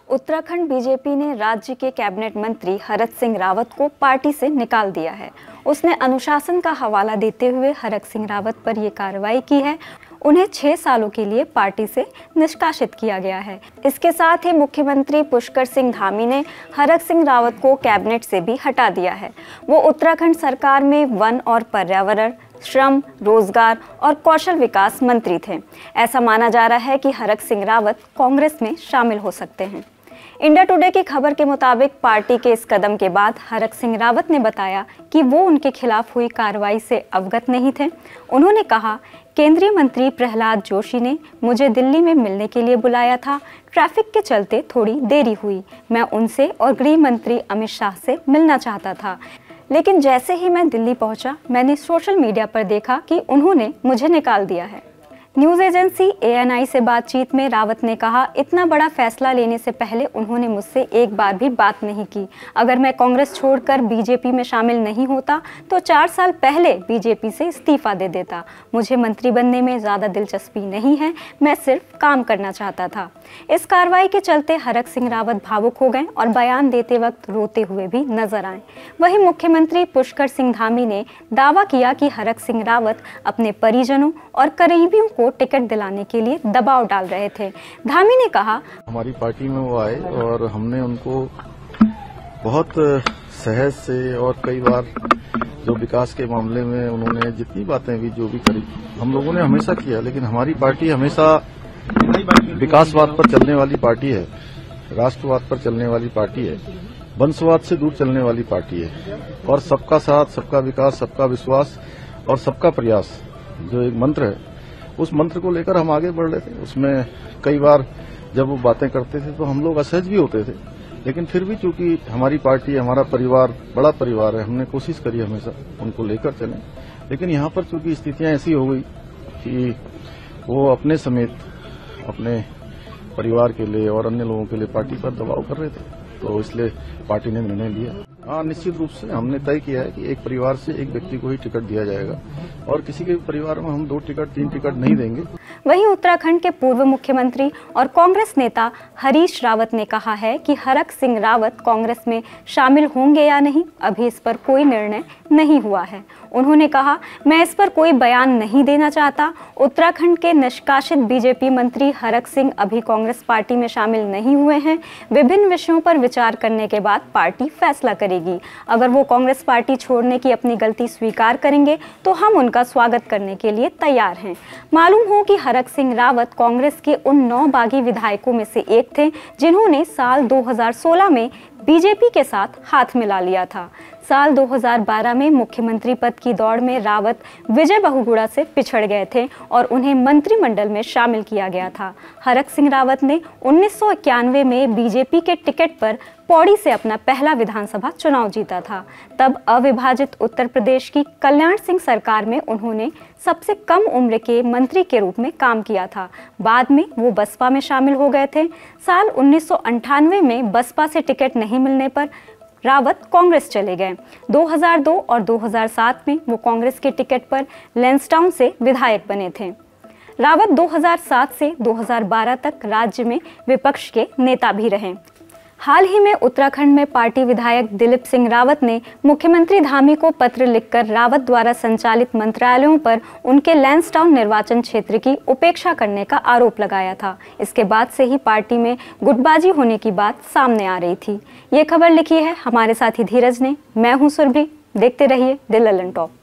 Uttarakhand BJP ने राज्य के कैबिनेट मंत्री हरक सिंह रावत को पार्टी से निकाल दिया है। उसने अनुशासन का हवाला देते हुए हरक सिंह रावत पर यह कार्रवाई की है। उन्हें 6 सालों के लिए पार्टी से निष्कासित किया गया है। इसके साथ ही मुख्यमंत्री पुष्कर सिंह धामी ने हरक सिंह रावत को कैबिनेट से भी हटा दिया है। वो उत्तराखंड सरकार में वन और पर्यावरण, श्रम, रोजगार और कौशल विकास मंत्री थे। ऐसा माना जा रहा है कि हरक सिंह रावत कांग्रेस में शामिल हो सकते हैं। इंडिया टुडे की खबर के मुताबिक पार्टी के इस कदम के बाद हरक सिंह रावत ने बताया कि वो उनके खिलाफ हुई कार्रवाई से अवगत नहीं थे। उन्होंने कहा, केंद्रीय मंत्री प्रहलाद जोशी ने मुझे दिल्ली में मिलने के लिए बुलाया था। ट्रैफिक के चलते थोड़ी देरी हुई। मैं उनसे और गृह मंत्री अमित शाह से मिलना चाहता था, लेकिन जैसे ही मैं दिल्ली पहुंचा, मैंने सोशल मीडिया पर देखा कि उन्होंने मुझे निकाल दिया है। न्यूज़ एजेंसी ANI से बातचीत में रावत ने कहा, इतना बड़ा फैसला लेने से पहले उन्होंने मुझसे एक बार भी बात नहीं की। अगर मैं कांग्रेस छोड़कर बीजेपी में शामिल नहीं होता तो 4 साल पहले बीजेपी से इस्तीफा दे देता। मुझे मंत्री बनने में ज़्यादा दिलचस्पी नहीं है, मैं सिर्फ काम करना चाहता था। इस कार्रवाई के चलते हरक सिंह रावत भावुक हो गए और बयान देते वक्त रोते हुए भी नजर आए। वहीं मुख्यमंत्री पुष्कर सिंह धामी ने दावा किया कि हरक सिंह रावत अपने परिजनों और करीबियों को टिकट दिलाने के लिए दबाव डाल रहे थे। धामी ने कहा, हमारी पार्टी में वो आए और हमने उनको बहुत सहज से और कई बार जो विकास के मामले में उन्होंने जितनी बातें भी जो भी करी, हम लोगों ने हमेशा किया। लेकिन हमारी पार्टी हमेशा विकासवाद पर चलने वाली पार्टी है, राष्ट्रवाद पर चलने वाली पार्टी है, वंशवाद से दूर चलने वाली पार्टी है और सबका साथ, सबका विकास, सबका विश्वास और सबका प्रयास जो एक मंत्र है, उस मंत्र को लेकर हम आगे बढ़ रहे थे। उसमें कई बार जब वो बातें करते थे तो हम लोग असहज भी होते थे, लेकिन फिर भी चूंकि हमारी पार्टी, हमारा परिवार बड़ा परिवार है, हमने कोशिश करी हमेशा उनको लेकर चलें। लेकिन यहाँ पर चूंकि स्थितियां ऐसी हो गई कि वो अपने समेत अपने परिवार के लिए और अन्य लोगों के लिए पार्टी पर दबाव कर रहे थे, तो इसलिए पार्टी ने निर्णय लिया। हाँ, निश्चित रूप से हमने तय किया है कि एक परिवार से एक व्यक्ति को ही टिकट दिया जाएगा और किसी के परिवार में हम 2 टिकट, 3 टिकट नहीं देंगे। वहीं उत्तराखंड के पूर्व मुख्यमंत्री और कांग्रेस नेता हरीश रावत ने कहा है कि हरक सिंह रावत कांग्रेस में शामिल होंगे या नहीं, अभी इस पर कोई निर्णय नहीं हुआ है। उन्होंने कहा, मैं इस पर कोई बयान नहीं देना चाहता। उत्तराखंड के निष्कासित बीजेपी मंत्री हरक सिंह अभी कांग्रेस पार्टी में शामिल नहीं हुए हैं। विभिन्न विषयों पर विचार करने के बाद पार्टी फैसला करेगी। अगर वो कांग्रेस पार्टी छोड़ने की अपनी गलती स्वीकार करेंगे तो हम उनका स्वागत करने के लिए तैयार हैं। मालूम हो कि हरक सिंह रावत कांग्रेस के उन 9 बागी विधायकों में से एक थे जिन्होंने साल 2016 में बीजेपी के साथ हाथ मिला लिया था। साल 2012 में मुख्यमंत्री पद की दौड़ में रावत विजय बहुगुणा से पिछड़ गए थे और उन्हें मंत्रिमंडल में शामिल किया गया था। हरक सिंह रावत ने 1991 में बीजेपी के टिकट पर पौड़ी से अपना पहला विधानसभा चुनाव जीता था। तब अविभाजित उत्तर प्रदेश की कल्याण सिंह सरकार में उन्होंने सबसे कम उम्र के मंत्री के रूप में काम किया था। बाद में वो बसपा में शामिल हो गए थे। साल 1998 में बसपा से टिकट नहीं मिलने पर रावत कांग्रेस चले गए। 2002 और 2007 में वो कांग्रेस के टिकट पर लैंसडाउन से विधायक बने थे। रावत 2007 से 2012 तक राज्य में विपक्ष के नेता भी रहे। हाल ही में उत्तराखंड में पार्टी विधायक दिलीप सिंह रावत ने मुख्यमंत्री धामी को पत्र लिखकर रावत द्वारा संचालित मंत्रालयों पर उनके लैंसडाउन निर्वाचन क्षेत्र की उपेक्षा करने का आरोप लगाया था। इसके बाद से ही पार्टी में गुटबाजी होने की बात सामने आ रही थी। ये खबर लिखी है हमारे साथी धीरज ने। मैं हूं सुरभि। देखते रहिए द ललन टॉप।